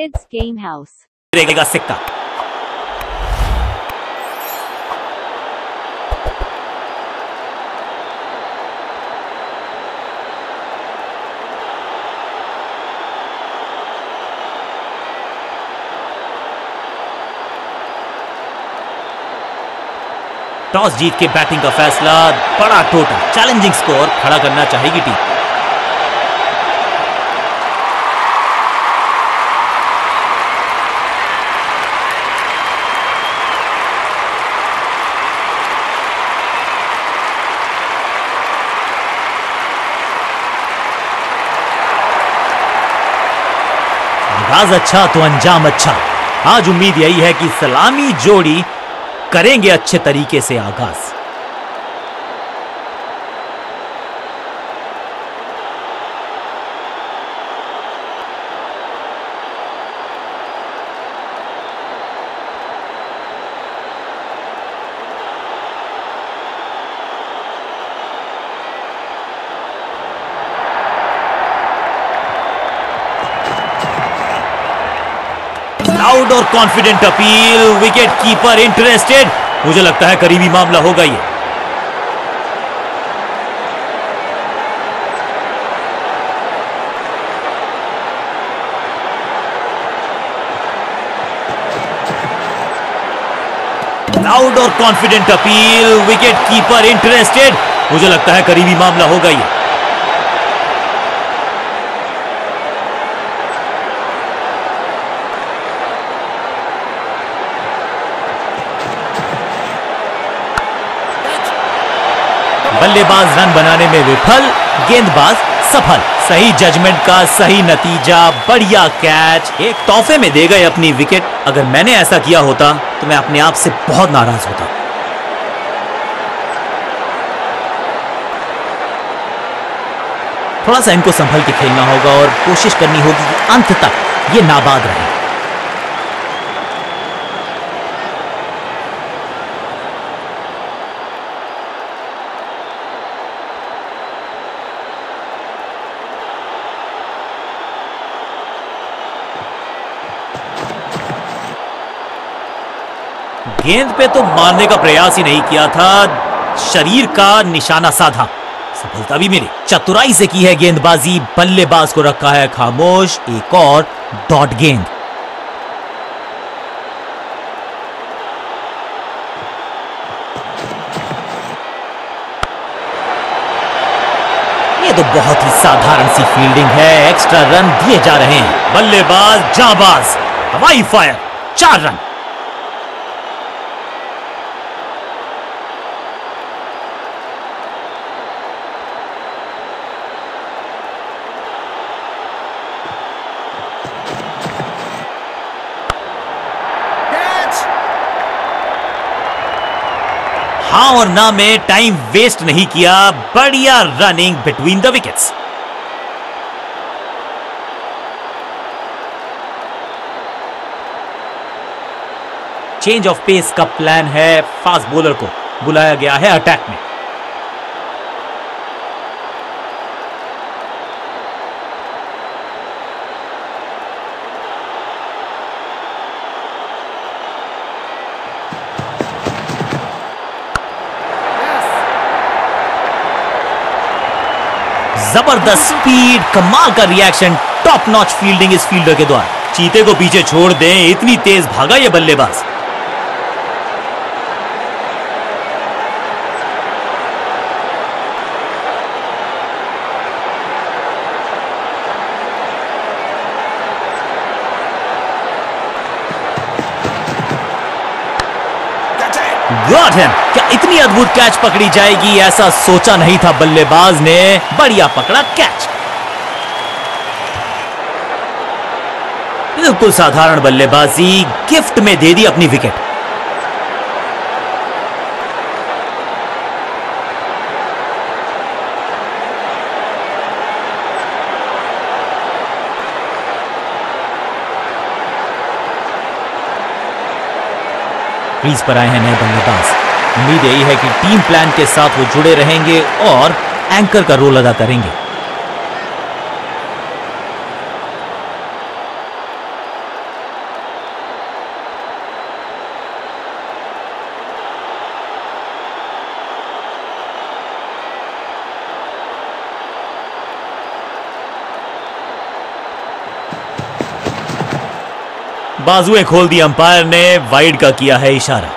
Kids Game House. गिरेगा सिक्का। Toss जीत के बैटिंग का फैसला, बड़ा टोटल, चैलेंजिंग स्कोर खड़ा करना चाहेगी टीम। आगाज अच्छा तो अंजाम अच्छा। आज उम्मीद यही है कि सलामी जोड़ी करेंगे अच्छे तरीके से आगाज। लाउड और confident appeal, wicket keeper interested. मुझे लगता है करीबी मामला होगा ये। लाउड और confident appeal, wicket keeper interested. मुझे लगता है करीबी मामला होगा ये। बल्लेबाज रन बनाने में विफल, गेंदबाज सफल। सही जजमेंट का सही नतीजा, बढ़िया कैच। एक तोहफे में दे गए अपनी विकेट। अगर मैंने ऐसा किया होता तो मैं अपने आप से बहुत नाराज होता। थोड़ा सा इनको संभल के खेलना होगा और कोशिश करनी होगी कि अंत तक ये नाबाद रहे। गेंद पे तो मारने का प्रयास ही नहीं किया था, शरीर का निशाना साधा। सफलता भी मिली। चतुराई से की है गेंदबाजी, बल्लेबाज को रखा है खामोश। एक और डॉट गेंद। ये तो बहुत ही साधारण सी फील्डिंग है। एक्स्ट्रा रन दिए जा रहे हैं। बल्लेबाज जाबाज, हवाई फायर, 4 रन। हाँ और ना में टाइम वेस्ट नहीं किया। बढ़िया running between the wickets. Change of pace का प्लान है। फास्ट बॉलर को बुलाया गया है अटैक में। जबरदस्त स्पीड, कमाल का रिएक्शन, टॉप नॉच फील्डिंग इस फील्डर के द्वारा। चीते को पीछे छोड़ दें, इतनी तेज भागा ये बल्लेबाज। Got him. क्या इतनी अद्भुत कैच पकड़ी जाएगी, ऐसा सोचा नहीं था बल्लेबाज ने। बढ़िया पकड़ा कैच। बिल्कुल साधारण बल्लेबाजी, गिफ्ट में दे दी अपनी विकेट। क्रीज पर आए हैं नए बल्लेबाज। उम्मीद यही है कि टीम प्लान के साथ वो जुड़े रहेंगे और एंकर का रोल अदा करेंगे। बाजुएं खोल दी अंपायर ने, वाइड का किया है इशारा।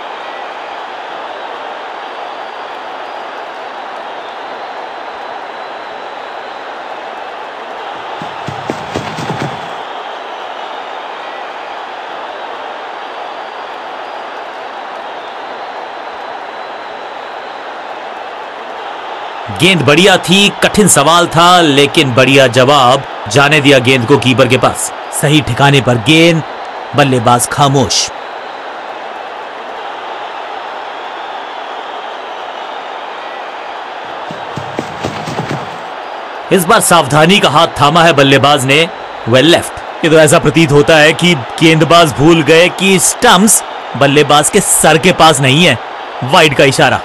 गेंद बढ़िया थी, कठिन सवाल था, लेकिन बढ़िया जवाब। जाने दिया गेंद को कीपर के पास। सही ठिकाने पर गेंद, बल्लेबाज खामोश। इस बार सावधानी का हाथ थामा है बल्लेबाज ने, वेल लेफ्ट। ये तो ऐसा प्रतीत होता है कि गेंदबाज भूल गए कि स्टंप्स बल्लेबाज के सर के पास नहीं है। वाइड का इशारा।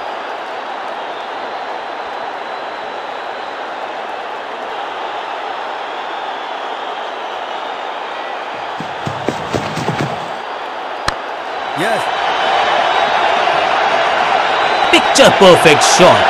Picture perfect shot.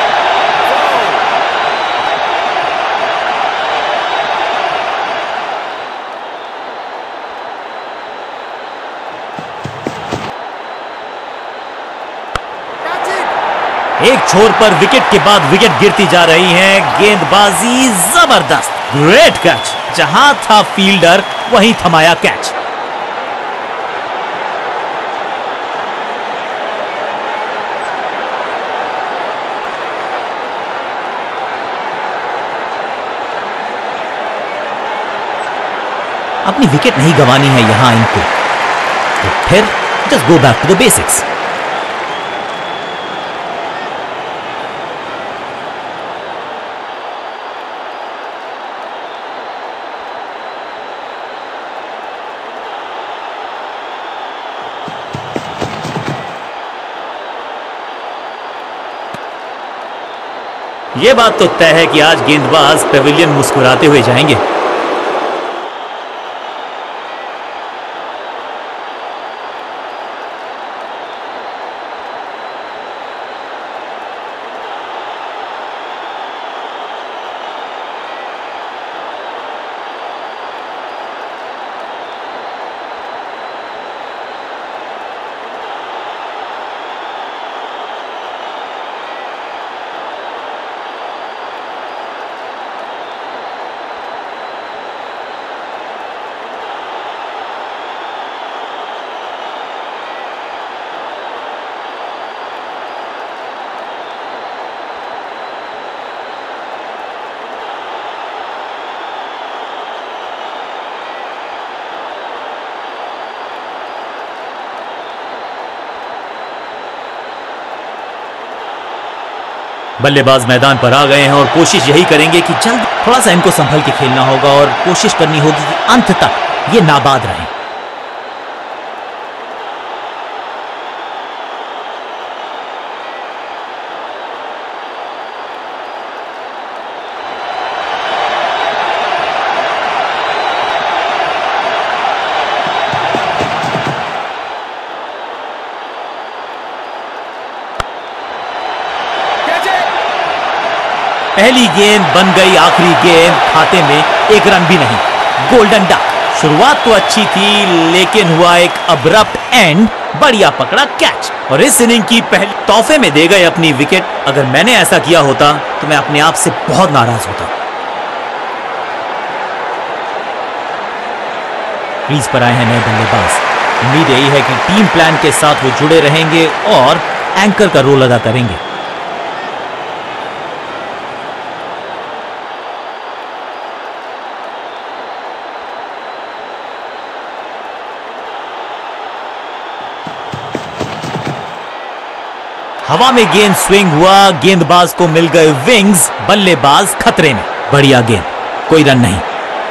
एक छोर पर विकेट के बाद विकेट गिरती जा रही है। गेंदबाजी जबरदस्त, ग्रेट कैच। जहां था फील्डर वहीं थमाया कैच। अपनी विकेट नहीं गंवानी है यहां इनको, तो फिर just go back to the basics. यह बात तो तय है कि आज गेंदबाज पेविलियन मुस्कुराते हुए जाएंगे। बल्लेबाज मैदान पर आ गए हैं और कोशिश यही करेंगे कि जल्द थोड़ा सा इनको संभल के खेलना होगा और कोशिश करनी होगी कि अंत तक ये नाबाद रहें। पहली गेंद बन गई आखिरी गेंद, खाते में एक रन भी नहीं। Golden duck. शुरुआत तो अच्छी थी, लेकिन हुआ एक अब्रप्ट एंड। बढ़िया पकड़ा कैच और इस इनिंग की पहली तोहफे में दे गए अपनी विकेट। अगर मैंने ऐसा किया होता तो मैं अपने आप से बहुत नाराज होता। क्रीज पर आए हैं नए बल्लेबाज। उम्मीद यही है कि टीम प्लान के साथ वो जुड़े रहेंगे और एंकर का रोल अदा करेंगे। हवा में गेंद स्विंग हुआ, गेंदबाज को मिल गए विंग्स, बल्लेबाज खतरे में। बढ़िया गेंद, कोई रन नहीं।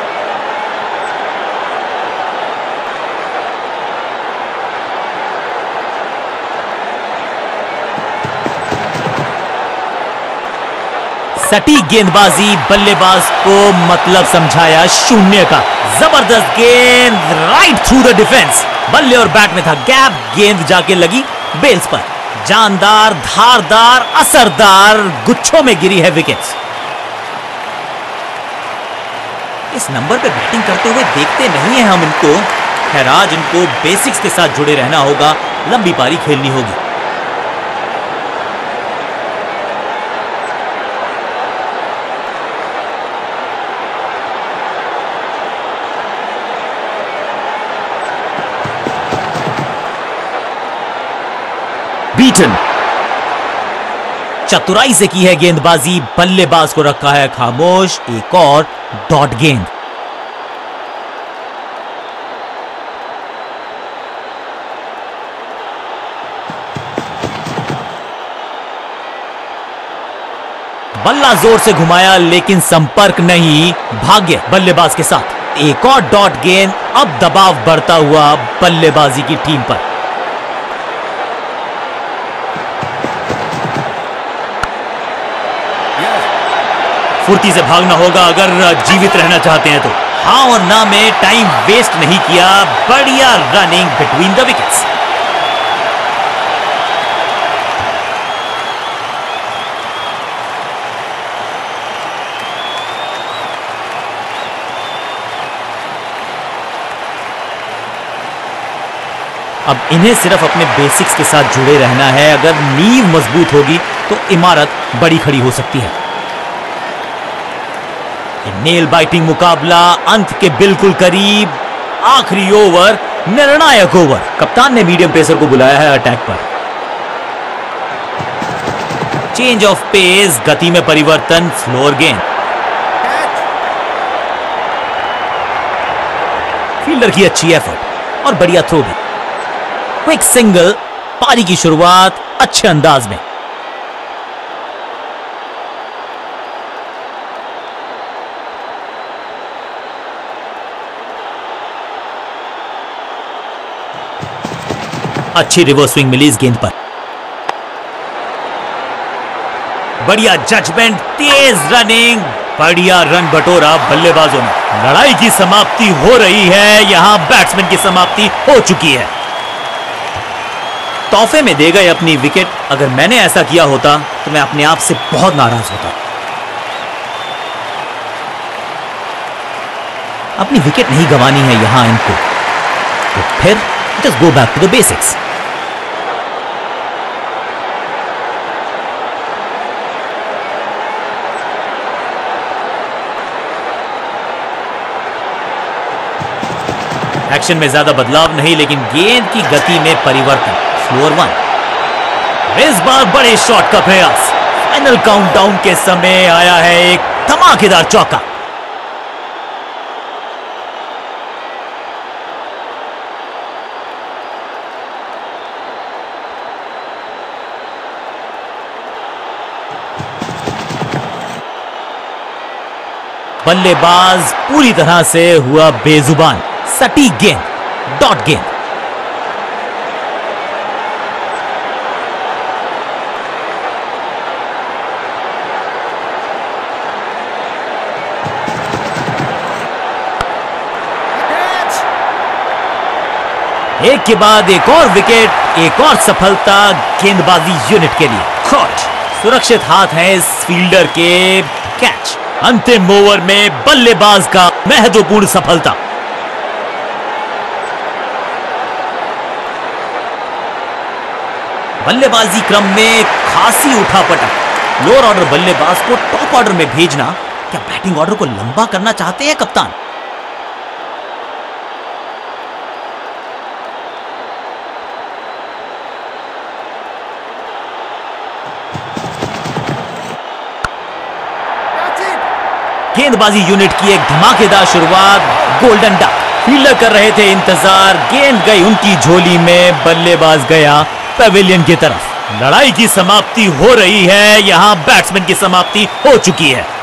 सटीक गेंदबाजी, बल्लेबाज को मतलब समझाया शून्य का। जबरदस्त गेंद, राइट थ्रू द डिफेंस। बल्ले और बैट में था गैप, गेंद जाके लगी बेल्स पर। जानदार, धारदार, असरदार, गुच्छों में गिरी है विकेट्स। इस नंबर पे बैटिंग करते हुए देखते नहीं है हम इनको, खैर आज इनको बेसिक्स के साथ जुड़े रहना होगा, लंबी पारी खेलनी होगी। बीटन चतुराई से की है गेंदबाजी, बल्लेबाज को रखा है खामोश। एक और डॉट गेंद। बल्ला जोर से घुमाया लेकिन संपर्क नहीं, भाग्य बल्लेबाज के साथ। एक और डॉट गेंद। अब दबाव बढ़ता हुआ बल्लेबाजी की टीम पर। फुर्ती से भागना होगा अगर जीवित रहना चाहते हैं तो। हाँ और ना में टाइम वेस्ट नहीं किया, बढ़िया रनिंग बिटवीन द विकेट्स। अब इन्हें सिर्फ अपने बेसिक्स के साथ जुड़े रहना है। अगर नींव मजबूत होगी तो इमारत बड़ी खड़ी हो सकती है। नेल बाइटिंग मुकाबला अंत के बिल्कुल करीब। आखिरी ओवर, निर्णायक ओवर। कप्तान ने मीडियम पेसर को बुलाया है अटैक पर। चेंज ऑफ पेस, गति में परिवर्तन, स्लोअर गेंद। फील्डर की अच्छी एफर्ट और बढ़िया थ्रो भी। क्विक सिंगल, पारी की शुरुआत अच्छे अंदाज में। अच्छी रिवर्स स्विंग मिली इस गेंद पर। बढ़िया जजमेंट, तेज रनिंग, बढ़िया रन बटोरा बल्लेबाजों ने। लड़ाई की समाप्ति हो रही है, यहां बैट्समैन की समाप्ति हो चुकी है। तोहफे में दे गए अपनी विकेट। अगर मैंने ऐसा किया होता तो मैं अपने आप से बहुत नाराज होता। अपनी विकेट नहीं गंवानी है यहां इनको, तो फिर just go back to the basics. Action में ज्यादा बदलाव नहीं, लेकिन गेंद की गति में परिवर्तन। Slower one. इस बार बड़े शॉट का प्रयास। फाइनल काउंटडाउन के समय आया है एक धमाकेदार चौका। बल्लेबाज पूरी तरह से हुआ बेजुबान। सटीक गेंद, डॉट गेंद। एक के बाद एक और विकेट, एक और सफलता गेंदबाजी यूनिट के लिए। कॉट, सुरक्षित हाथ है इस फील्डर के। कैच। अंतिम ओवर में बल्लेबाज का महत्वपूर्ण सफलता। बल्लेबाजी क्रम में खासी उठापटक। लोअर ऑर्डर बल्लेबाज को टॉप ऑर्डर में भेजना, क्या बैटिंग ऑर्डर को लंबा करना चाहते हैं कप्तान? गेंदबाजी यूनिट की एक धमाकेदार शुरुआत। Golden duck. फील्डर कर रहे थे इंतजार, गेंद गई उनकी झोली में, बल्लेबाज गया पेविलियन की तरफ। लड़ाई की समाप्ति हो रही है, यहां बैट्समैन की समाप्ति हो चुकी है।